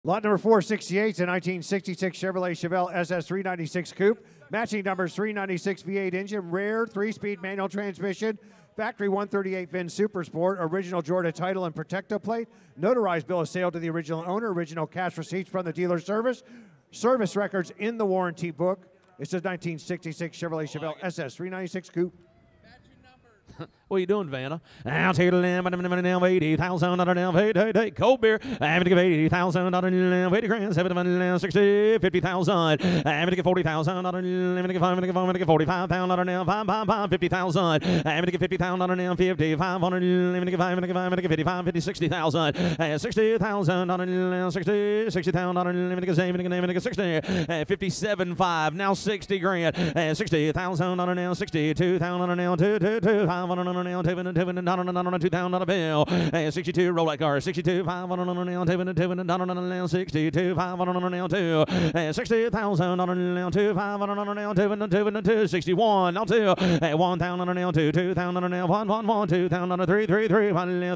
Lot number 468 is a 1966 Chevrolet Chevelle SS 396 Coupe. Matching numbers 396 V8 engine, rare 3-speed manual transmission, factory 138 VIN Super Sport, original Georgia title and Protecto plate, notarized bill of sale to the original owner, original cash receipts from the dealer service records in the warranty book. It's a 1966 Chevrolet Chevelle SS 396 Coupe. What are you doing, Vanna? I'll take $80,000 hey, cold beer. I'm going to give $80,000 $80 grand, $60, $50,000. I'm going to give $40,000 I'm going to give $45,000 $50,000. I'm going to give $50,000 $55,000. I'm going to give $55,000 $50,000 $60,000. $60,000 $60,000 $57,500 now $60 grand. $60,000 now $62,000 $2,000 bill. 62 roll that car. 62 $500 $62 $500 $60,000 $500 61 now $2 $1,000 $2,000 $1 $2,000 $3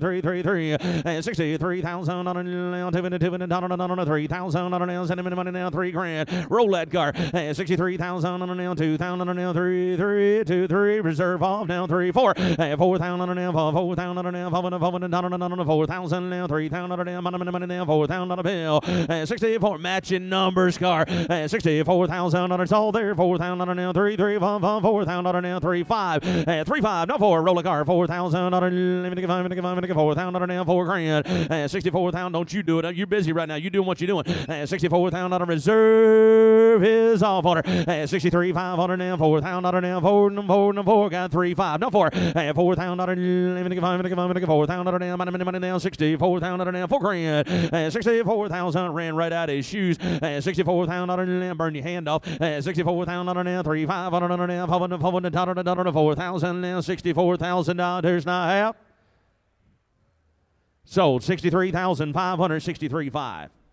$63,000 $3,000 send him money now $3 grand. Roll that car. 63,000 $2,000 3 reserve off now 3 4 $4,000 now, $4,000 now, $4,000 now, $3,000 money now, $4,000 bill. 64 matching numbers car. 64,000 it's all there. $4,000 now, 3 3 5 $4,000 now, 3 5 3 5 no 4 roll a car. $4,000 $4,000 now, $4 grand. 64,000 don't you do it. You're busy right now. You doing what you're doing. 64,000 reserve is off order. 63,500 now, $4,000 now, 4 got 3 5 no 4 $4,000 $4,000 now money now 64,000 now $4 grand. 64,000 ran right out of his shoes. 64,000 now burn your hand off. 64,000 now 3,500 now $4,000 now $64,000 now out. Sold $63,563.5.